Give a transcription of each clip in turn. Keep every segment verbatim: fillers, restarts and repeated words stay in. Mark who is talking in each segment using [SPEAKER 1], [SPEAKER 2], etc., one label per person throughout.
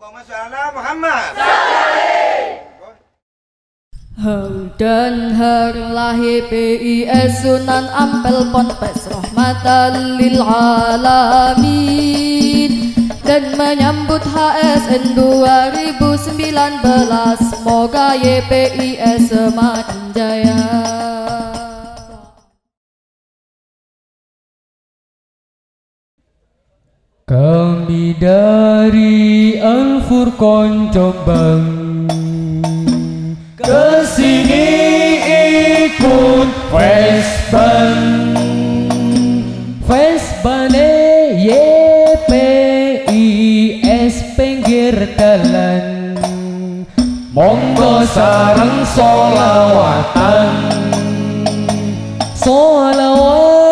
[SPEAKER 1] Allahumma sholli ala Muhammad.
[SPEAKER 2] Dan Harlahi P I S Sunan Ampel Ponpes Rahmatan lil Alamin, dan menyambut H S N dua ribu sembilan belas, semoga Y P I S semakin jaya.
[SPEAKER 3] Kami dari Al-Furqan Jombang kesini ikut Fesban, Fesbane Y P I S pinggir dalan, monggo sareng solawatan, solawat,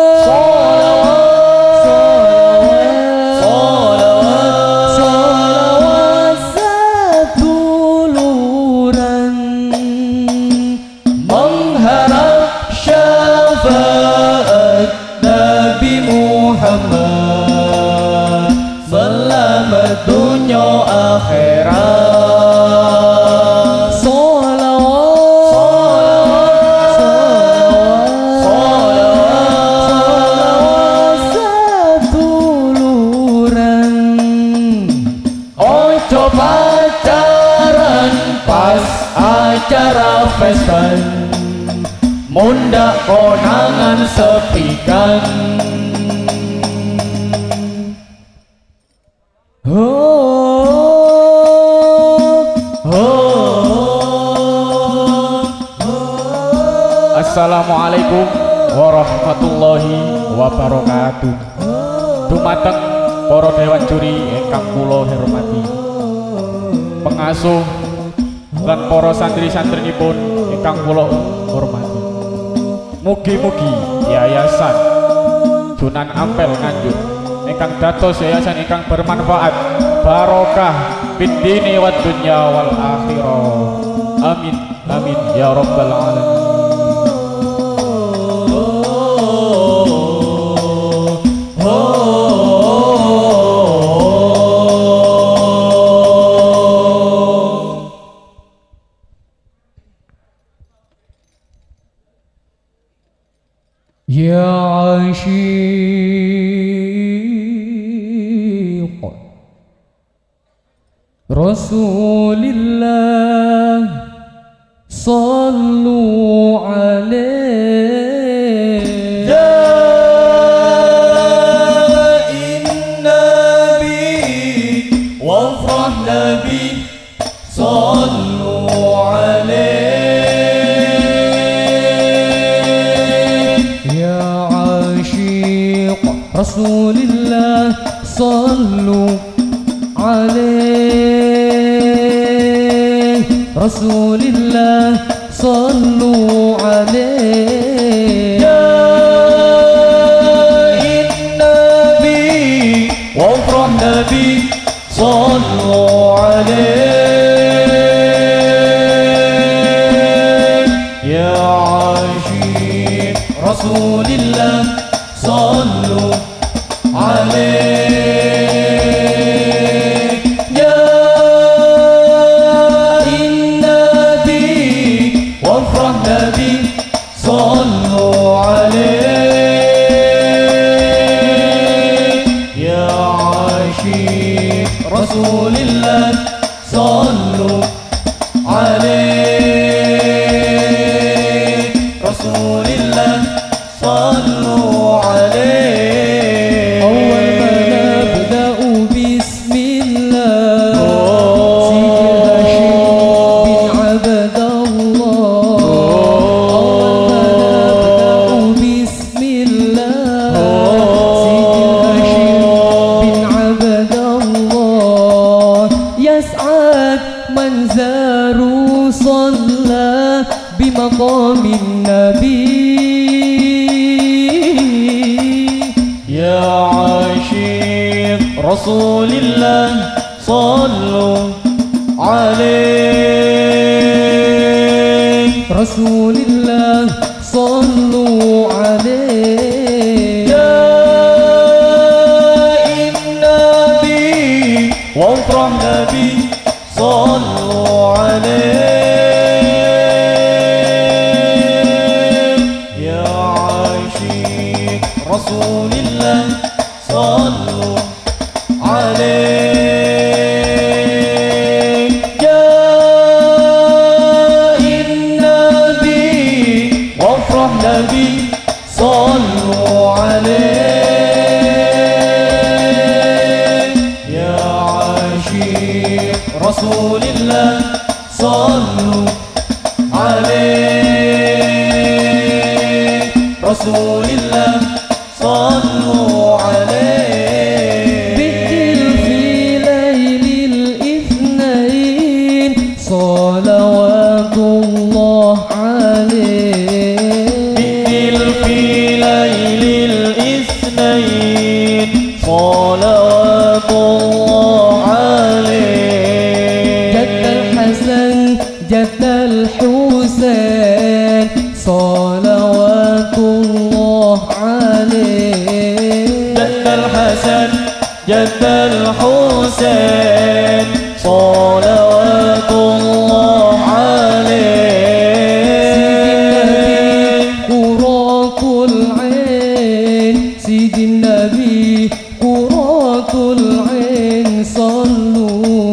[SPEAKER 3] acara Fesban, munda konangan sepikan. Oh, oh, oh. Assalamualaikum warahmatullahi wabarakatuh. Dumateng para dewan juri ingkang kula hormati, pengasuh lan para santri-santrinipun ingkang kula hormati. Mugi-mugi Yayasan Sunan Ampel Nganjuk ingkang dados yayasan ingkang bermanfaat, barokah fid dini wad dunya wal akhirah. Amin amin ya rabbal alamin. Ya asyiq Rasulillah, sallu alaihi. Da'in Nabi wafrah Nabi, sallu alaihi. Rasulillah, sallu alaihi. Rasulillah, sallu alaihi. Da'in Nabi wafrah Nabi, sallu alaihi. Ya asyiq Rasulillah, sallu alaihi. Ya Nabi wafrah Nabi, sallu alaihi. Ya asyiq Rasulillah, sallu alaihi. Rasulillah, sallu alaihi. Awal ma nabda'u bismillah, Sidi Hashim bin Abdallah. Awal ma nabda'u bismillah, Sidi Hashim bin Abdallah. Yas'ad man zaru salla bimaqamin nabi. Ya asyiq Rasulillah, sallu alaihi. Rasulillah, sallu alaihi. Ya Nabi wafrah وافرح نبي صلوا عليه يا عاشق رسول الله صلوا عليه جاء النبي وافرح نبي صلوا عليه يا عاشق رسول الله صلوا عليه رسول الله صلوا عليه
[SPEAKER 2] بالدل في ليل الاثنين صلوات الله عليه
[SPEAKER 3] بالدل في ليل الاثنين صلوات الله عليه
[SPEAKER 2] جد الحسن جد الحسين صلوات الله عليه
[SPEAKER 3] جد الحسن جد الحسين صلوات الله عليه
[SPEAKER 2] قرة العين سيدي النبي قرة العين صلوا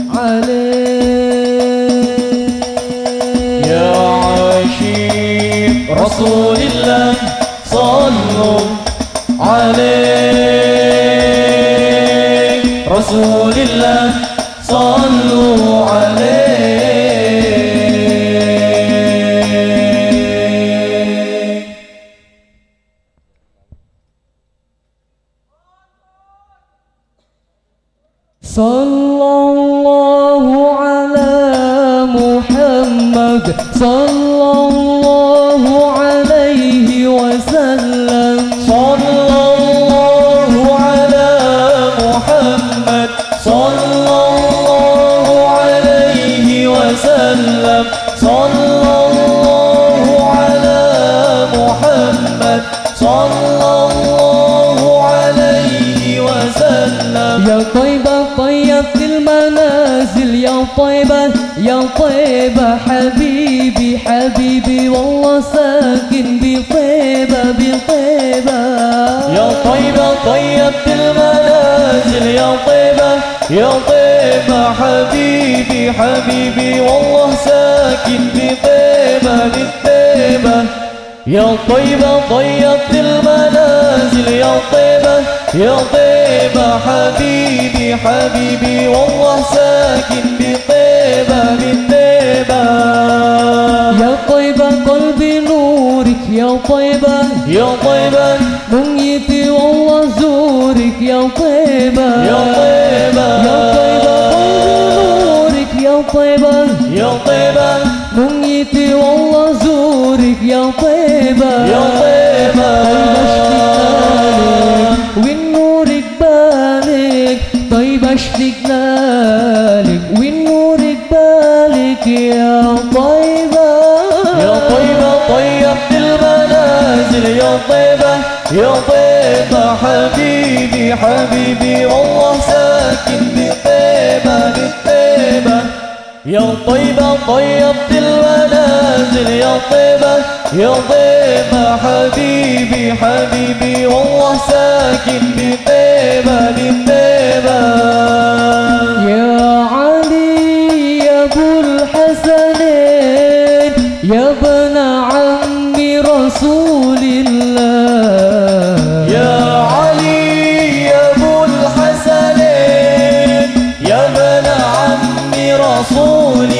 [SPEAKER 2] عليه
[SPEAKER 3] يا عاشق رسول الله صلوا عليه رسول الله صلوا عليه
[SPEAKER 2] صلى الله على محمد صلى الله عليه وسلم
[SPEAKER 3] صلى الله على محمد صلى الله عليه وسلم صلى الله على محمد صلى الله عليه وسلم
[SPEAKER 2] يا طيبة طيبت المنازل يا طيبة يا طيبة حبيبي حبيبي والله ساكن بطيبة بطيبة
[SPEAKER 3] يا طيبة طيبت المنازل يا طيبة يا طيبة حبيبي حبيبي والله ساكن بطيبة بطيبة يا طيبة طيبت المنازل يا طيبة يا طيبة حبيبي حبيبي والله ساكن بطيبة بطيبة
[SPEAKER 2] يا طيبة قلبي نورك يا طيبة
[SPEAKER 3] يا طيبة
[SPEAKER 2] منيتي والله زورك يا طيبة
[SPEAKER 3] يا طيبة
[SPEAKER 2] يا طيبة قلبي نورك يا طيبة
[SPEAKER 3] يا طيبة
[SPEAKER 2] منيتي والله زورك يا طيبة
[SPEAKER 3] يا طيبة
[SPEAKER 2] ونورك بالك طيبة اشتقنا لك ونورك بالك يا طيبة
[SPEAKER 3] يا طيبة طيبت المنازل يا طيبة يا طيبة حبيبي حبيبي والله ساكن بطيبة بطيبة يا طيبة طيبت المنازل يا طيبة يا طيبة حبيبي حبيبي والله ساكن بطيبة بطيبة
[SPEAKER 2] يا علي يا ابو الحسنين يا ابن عم رسول الله
[SPEAKER 3] يا علي يا ابو الحسنين يا ابن عم رسول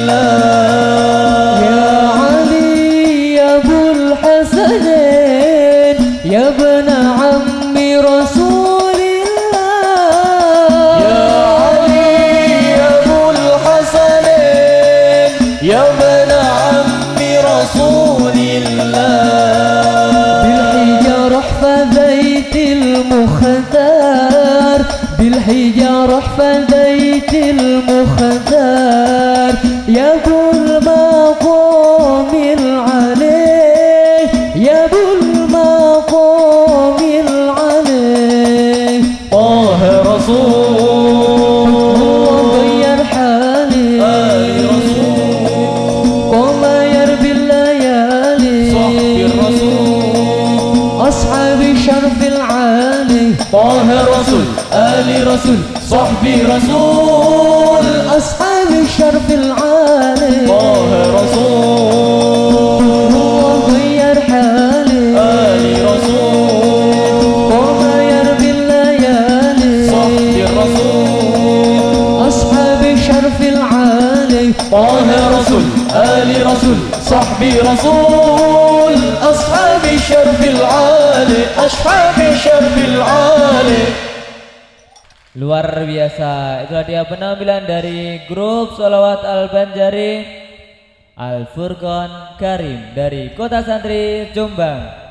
[SPEAKER 3] الله
[SPEAKER 2] يا علي يا ابو الحسنين يا ابن عم رسول الله
[SPEAKER 3] يا علي يا ابو الحسنين يا ابن عم رسول الله
[SPEAKER 2] بالحجر حفظيت المختار بالحجر حفظيت المختار يا ابو المقام العلي يا ابو المقام العلي
[SPEAKER 3] طه رسول صحبي رسول
[SPEAKER 1] أصحاب الشرف العالي
[SPEAKER 3] طه رسول
[SPEAKER 1] غير حالي
[SPEAKER 3] آلي رسول
[SPEAKER 1] وغير بالليالي
[SPEAKER 3] صحبي الرسول
[SPEAKER 1] أصحاب الشرف العالي
[SPEAKER 3] طه رسول آلي رسول صحبي رسول أصحاب الشرف العالي أصحاب الشرف العالي.
[SPEAKER 4] Luar biasa, itu dia penampilan dari grup Sholawat Al-Banjari Al Furqan Karim dari Kota Santri Jombang.